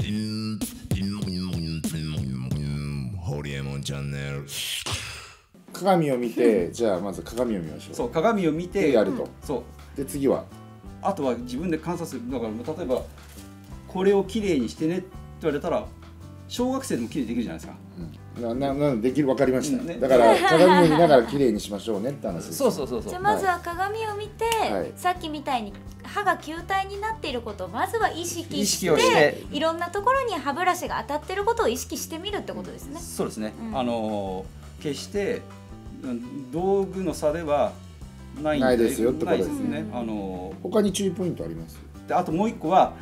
ホリエモンチャンネル。 鏡を見て、じゃあまず鏡を見ましょう。 そう、鏡を見てやると。 そうで次はあとは自分で観察する。だから例えばこれをきれいにしてねって言われたら小学生でもきれいにできるじゃないですか。 できる、分かりました、 ね、 だから鏡を見ながら綺麗にしましょうねって話です。 そうじゃあまずは鏡を見て、 はい、 さっきみたいに歯が球体になっていることをまずは意識していろんなところに歯ブラシが当たってることを意識してみるってことですね。 そうですね、決して道具の差ではないですよってことですね。 他に注意ポイントあります？ であともう一個は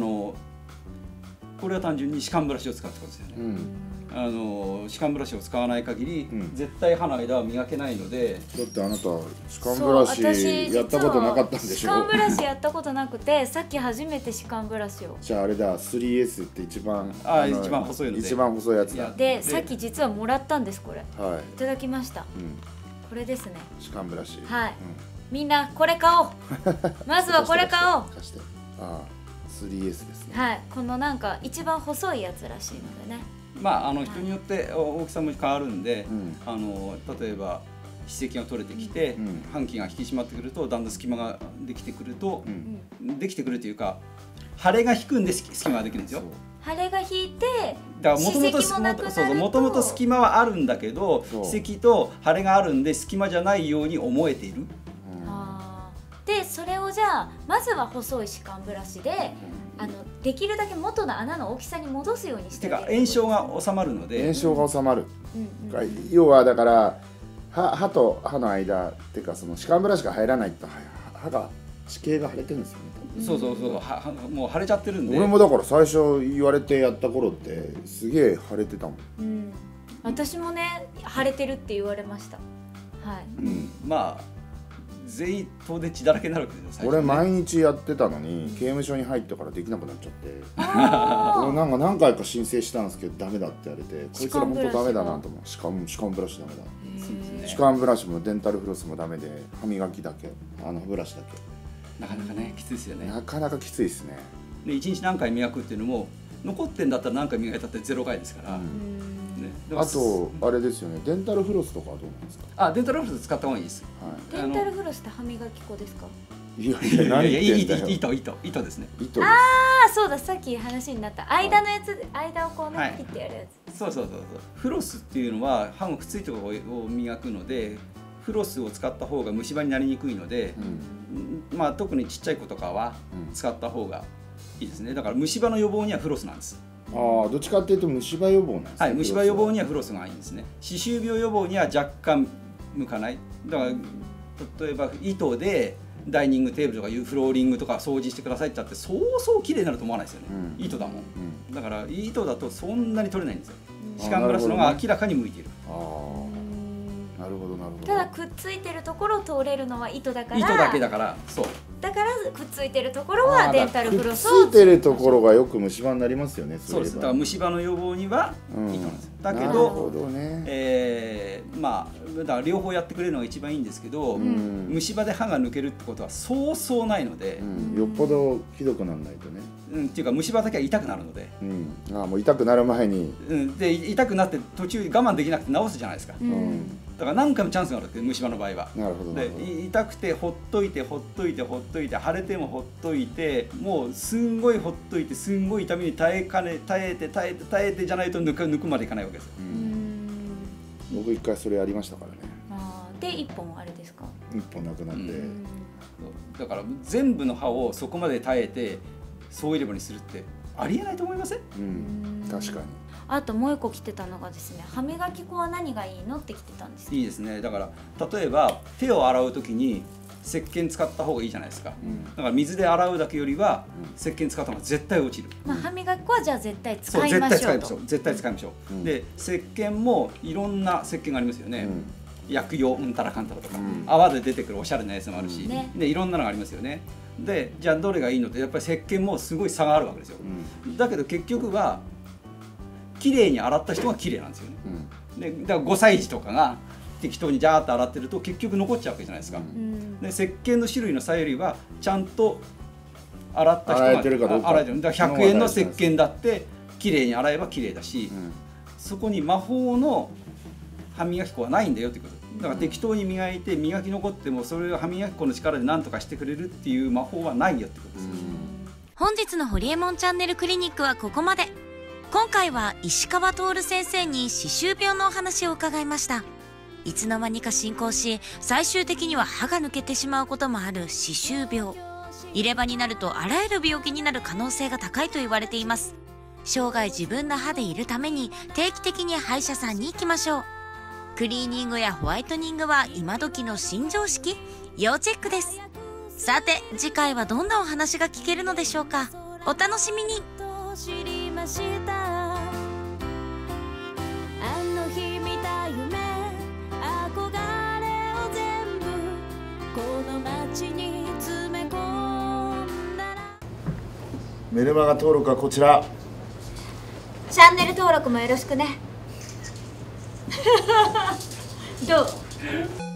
これは単純に歯間ブラシを使うってことですよね。歯間ブラシを使わない限り、絶対歯の間は磨けないので。 だってあなた歯間ブラシやったことなかったんでしょ？ 歯間ブラシやったことなくて、さっき初めて歯間ブラシを。 じゃああれだ、3S って一番細いので。 一番細いやつだ。 でさっき実はもらったんですこれ。 はい。 いただきました。これですね。 歯間ブラシ。 はい。みんなこれ買おう。まずはこれ買おう。 貸して。ああ、3S ですね。 はい。このなんか一番細いやつらしいのでね。 まあ人によって大きさも変わるんで、例えば歯石が取れてきて、歯茎が引き締まってくるとだんだん隙間ができてくると、できてくるというか腫れが引くんで隙間ができるんですよ。 腫れが引いて、 だからもともと隙間はあるんだけど、歯石と腫れがあるんで隙間じゃないように思えている。 でそれをじゃあまずは細い歯間ブラシでできるだけ元の穴の大きさに戻すようにしてあげる。 炎症が収まるので。 炎症が収まる。要はだから歯と歯の間っていうか、その歯間ブラシが入らないと歯が歯形が腫れてるんですよね。 そうもう腫れちゃってるんで。 俺もだから最初言われてやった頃ってすげえ腫れてたもん。 私もね腫れてるって言われました。はい。 まあ全員遠出血だらけになるわけですよ。 俺毎日やってたのに刑務所に入ってからできなくなっちゃって俺なんか何回か申請したんですけどダメだって言われて、こいつら本当ダメだなと思う。歯間ブラシダメだ。歯間ブラシもデンタルフロスもダメで、歯磨きだけ、歯ブラシだけ。 なかなかねきついですよね。 なかなかきついですね。 で1日何回磨くっていうのも残ってんだったら何回磨いたって0回ですから。 あとあれですよね、デンタルフロスとかはどうなんですか？ デンタルフロス使った方がいいです。 デンタルフロスって歯磨き粉ですか？ いや糸ですね。 ああそうだ、さっき話になった間のやつ、間をこうね切ってやるやつ。 そうフロスっていうのは歯のくっついたところを磨くので、フロスを使った方が虫歯になりにくいので、まあ特にちっちゃい子とかは使った方がいいですね。だから虫歯の予防にはフロスなんです。 どっちかっていうと虫歯予防なんですね。 はい、虫歯予防にはフロスがいいんですね。歯周病予防には若干向かない。だから例えば糸でダイニングテーブルとかいうフローリングとか掃除してくださいって言ったってそうそう綺麗になると思わないですよね。糸だもん。だから糸だとそんなに取れないんですよ。歯間ブラシの方が明らかに向いている。 なるほどなるほど。 ただくっついてるところを通れるのは糸だから。 糸だけだから。そう。 だからくっついてるところはデンタルフロスを。 くっついてるところがよく虫歯になりますよね。 そうです。だから虫歯の予防には糸なんです。だけど、まあだから両方やってくれるのが一番いいんですけど、虫歯で歯が抜けるってことはそうそうないので、 よっぽどひどくならないとね。 っていうか虫歯だけは痛くなるので。 もう痛くなる前に。 で痛くなって途中我慢できなくて治すじゃないですか。だから何回もチャンスがあるって虫歯の場合は。 なるほど。 で痛くてほっといて腫れてもほっといて、もうすんごいほっといてすんごい痛みに耐えてじゃないと抜くまでいかないわけですよ。 僕一回それやりましたからね。 で1本あれですか ？1本なくなって。 だから全部の歯をそこまで耐えて総入れ歯にするってありえないと思いません？ 確かに。 あともう一個来てたのがですね、歯磨き粉は何がいいのって来てたんですよ。 いいですね。だから例えば手を洗うときに石鹸使った方がいいじゃないですか。だから水で洗うだけよりは石鹸使った方が絶対落ちる。 歯磨き粉はじゃあ絶対使いましょうと。 絶対使いましょう。で石鹸もいろんな石鹸がありますよね。薬用うんたらかんたらとか、泡で出てくるおしゃれなやつもあるし、でいろんなのがありますよね。でじゃあどれがいいのって、やっぱり石鹸もすごい差があるわけですよ。だけど結局は綺麗に洗った人が綺麗なんですよね。でだから5歳児とかが適当にジャーッと洗ってると結局残っちゃうわけじゃないですか。で石鹸の種類の差よりはちゃんと洗った人が洗えてる。だから100円の石鹸だって綺麗に洗えば綺麗だし、そこに魔法の歯磨き粉はないんだよってこと。だから適当に磨いて磨き残ってもそれを歯磨き粉の力で何とかしてくれるっていう魔法はないよってことです。 本日のホリエモンチャンネルクリニックはここまで。今回は石川徹先生に歯周病のお話を伺いました。いつの間にか進行し、最終的には歯が抜けてしまうこともある歯周病。入れ歯になるとあらゆる病気になる可能性が高いと言われています。生涯自分の歯でいるために定期的に歯医者さんに行きましょう。クリーニングやホワイトニングは今時の新常識？要チェックです。さて次回はどんなお話が聞けるのでしょうか。お楽しみに。あの日見た夢、憧れを全部この街に詰め込んだら。 メルマガ登録はこちら。 チャンネル登録もよろしくね。どう？